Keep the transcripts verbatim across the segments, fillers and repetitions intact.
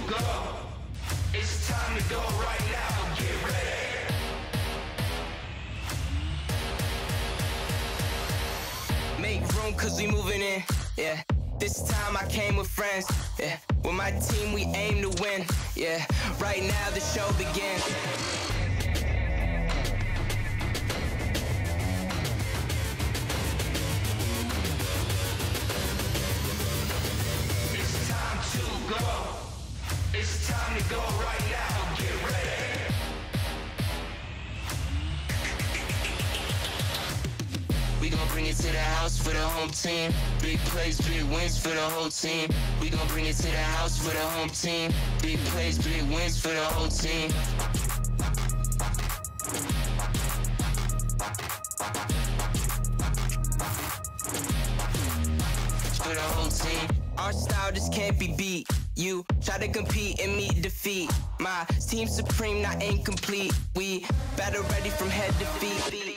go. It's time to go right now. Get ready. Make room cause we moving in, yeah. This time I came with friends, yeah. With my team we aim to win, yeah. Right now the show begins. It's time to go. It's time to go right now. Get ready. We gon' bring it to the house for the home team. Big plays, big wins for the whole team. We gon' bring it to the house for the home team. Big plays, big wins for the whole team. For the whole team. Our style just can't be beat. You try to compete and meet defeat. My team supreme, not incomplete. We battle ready from head to feet.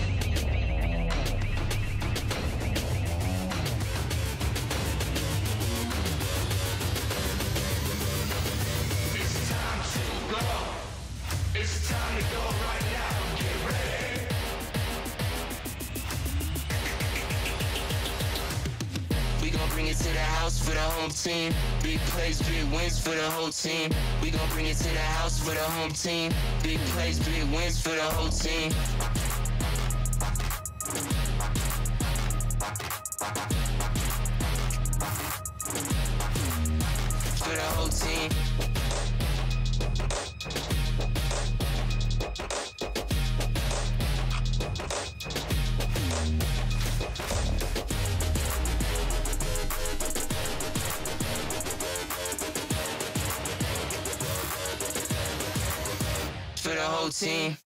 It's time to go right now. Get ready. We gon' bring it to the house for the home team. Big plays, big wins for the whole team. We gon' bring it to the house for the home team. Big plays, big wins for the whole team. For the whole team. For the whole team.